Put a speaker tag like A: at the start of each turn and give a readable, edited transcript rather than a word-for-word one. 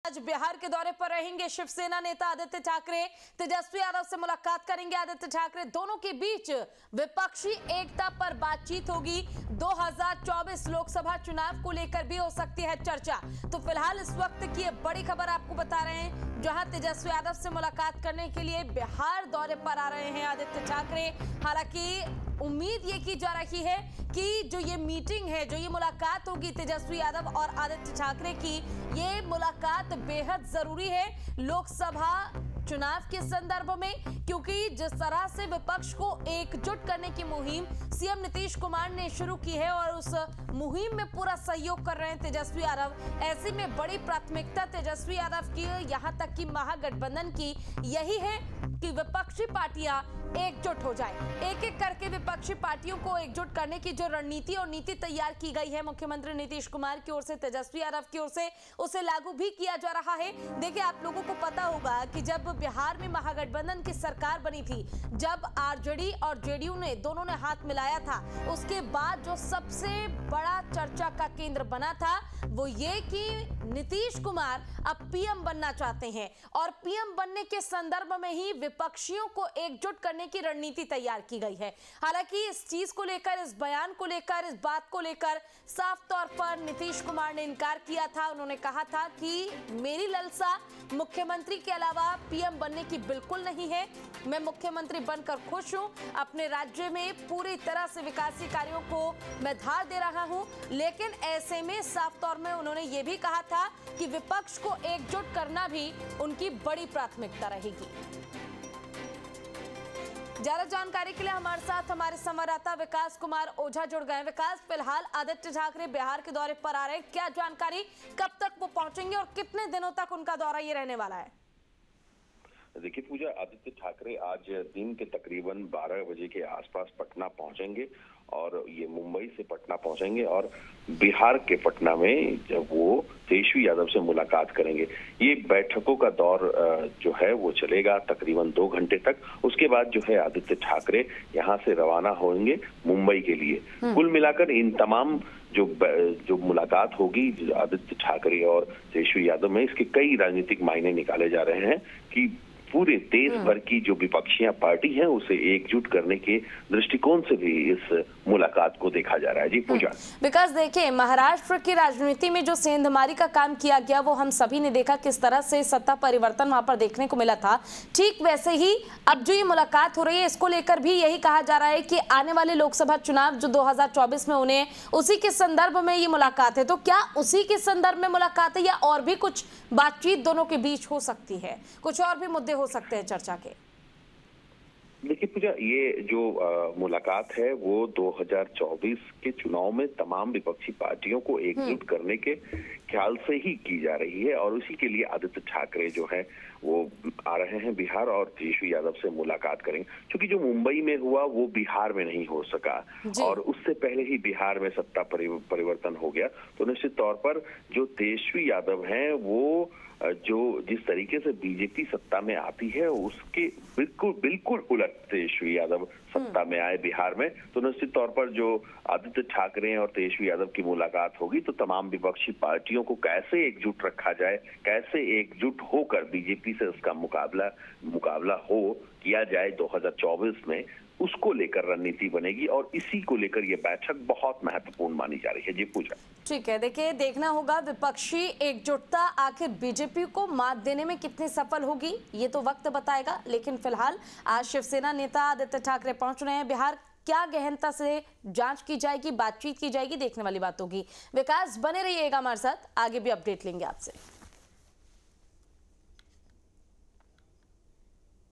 A: आज बिहार के दौरे पर रहेंगे शिवसेना नेता आदित्य ठाकरे। तेजस्वी यादव से मुलाकात करेंगे आदित्य ठाकरे। दोनों के बीच विपक्षी एकता पर बातचीत होगी। 2024 लोकसभा चुनाव को लेकर भी हो सकती है चर्चा। तो फिलहाल इस वक्त की ये बड़ी खबर आपको बता रहे हैं, जहां तेजस्वी यादव से मुलाकात करने के लिए बिहार दौरे पर आ रहे हैं आदित्य ठाकरे। हालांकि उम्मीद ये की जा रही है कि जो ये मीटिंग है, जो ये मुलाकात होगी तेजस्वी यादव और आदित्य ठाकरे की, ये मुलाकात बेहद जरूरी है लोकसभा चुनाव के संदर्भ में, क्योंकि जिस तरह से विपक्ष को एकजुट करने की मुहिम सीएम नीतीश कुमार ने शुरू की है और उस मुहिम में पूरा सहयोग कर रहे हैं तेजस्वी यादव। ऐसे में बड़ी प्राथमिकता तेजस्वी यादव की, यहां तक कि महागठबंधन की यही है कि विपक्षी पार्टियां एकजुट हो जाए। एक एक करके विपक्षी पार्टियों को एकजुट करने की जो रणनीति और नीति तैयार की गई है मुख्यमंत्री नीतीश कुमार की ओर से, तेजस्वी यादव की ओर से, उसे लागू भी किया जा रहा है। देखिए, आप लोगों को पता होगा कि जब बिहार में महागठबंधन की सरकार बनी थी, जब आरजेडी और जेडीयू ने दोनों ने हाथ मिलाया था, उसके बाद जो सबसे बड़ा चर्चा का केंद्र बना था वो ये कि नीतीश कुमार अब पीएम बनना चाहते हैं और पीएम बनने के संदर्भ में ही विपक्षियों को एकजुट करने की रणनीति तैयार की गई है। हालांकि इस चीज को लेकर, इस बयान को लेकर, इस बात को लेकर साफ तौर पर नीतीश कुमार ने इनकार किया था। उन्होंने कहा था कि मेरी लालसा मुख्यमंत्री के अलावा पीएम बनने की बिल्कुल नहीं है। मैं मुख्यमंत्री बनकर खुश हूं, अपने राज्य में पूरी तरह से विकासी कार्यों को मैं धार दे रहा हूं। लेकिन ऐसे में साफ तौर में उन्होंने ये भी कहा था कि विपक्ष को एकजुट करना भी उनकी बड़ी प्राथमिकता रहेगी। ज्यादा जानकारी के लिए हमारे साथ हमारे संवाददाता विकास कुमार ओझा जुड़ गए। विकास, फिलहाल आदित्य ठाकरे बिहार के दौरे पर आ रहे हैं, क्या जानकारी, कब तक वो पहुंचेंगे और कितने दिनों तक उनका दौरा ये रहने वाला है?
B: देखिए पूजा, आदित्य ठाकरे आज दिन के तकरीबन 12 बजे के आसपास पटना पहुंचेंगे और ये मुंबई से पटना पहुंचेंगे और बिहार के पटना में जब वो तेजस्वी यादव से मुलाकात करेंगे। ये बैठकों का दौर जो है वो चलेगा तकरीबन 2 घंटे तक। उसके बाद जो है आदित्य ठाकरे यहाँ से रवाना होंगे मुंबई के लिए। कुल मिलाकर इन तमाम जो मुलाकात होगी आदित्य ठाकरे और तेजस्वी यादव में, इसके कई राजनीतिक मायने निकाले जा रहे हैं कि पूरे देश भर की जो विपक्षियां पार्टी हैं उसे एकजुट करने के दृष्टिकोण से भी इस मुलाकात को देखा जा रहा है। जी पूजा।
A: विकास, देखिए, महाराष्ट्र की राजनीति में जो सेंधमारी का काम किया गया वो हम सभी ने देखा, किस तरह से सत्ता परिवर्तन वहां पर देखने को मिला था। ठीक वैसे ही अब जो ये मुलाकात हो रही है, इसको लेकर भी यही कहा जा रहा है कि आने वाले लोकसभा चुनाव जो 2024 में होने, उसी के संदर्भ में ये मुलाकात है। तो क्या उसी के संदर्भ में मुलाकात है या और भी कुछ बातचीत दोनों के बीच हो सकती है, कुछ और भी मुद्दे हो सकते हैं चर्चा के?
B: देखिए पूजा, ये जो मुलाकात है वो 2024 के चुनाव में तमाम विपक्षी पार्टियों को एकजुट करने के ख्याल से ही की जा रही है और उसी के लिए आदित्य ठाकरे जो है वो आ रहे हैं बिहार और तेजस्वी यादव से मुलाकात करेंगे। क्योंकि जो मुंबई में हुआ वो बिहार में नहीं हो सका और उससे पहले ही बिहार में सत्ता परिवर्तन हो गया। तो निश्चित तौर पर जो तेजस्वी यादव हैं वो जो जिस तरीके से बीजेपी सत्ता में आती है उसके बिल्कुल उलट तेजस्वी यादव सत्ता में आए बिहार में। तो निश्चित तौर पर जो आदित्य ठाकरे और तेजस्वी यादव की मुलाकात होगी तो तमाम विपक्षी पार्टियों को कैसे एकजुट रखा जाए, कैसे एकजुट होकर बीजेपी से उसका मुकाबला किया जाए 2024 में, उसको लेकर रणनीति बनेगी और इसी को लेकर यह बैठक बहुत महत्वपूर्ण मानी जा रही है। जी पूजा।
A: ठीक है, देखिए, देखना होगा विपक्षी एकजुटता आखिर बीजेपी को मात देने में कितनी सफल होगी, ये तो वक्त बताएगा। लेकिन फिलहाल आज शिवसेना नेता आदित्य ठाकरे पहुंच रहे हैं बिहार। क्या गहनता से जांच की जाएगी, बातचीत की जाएगी, देखने वाली बात होगी। विकास, बने रहिएगा हमारे साथ, आगे भी अपडेट लेंगे आपसे।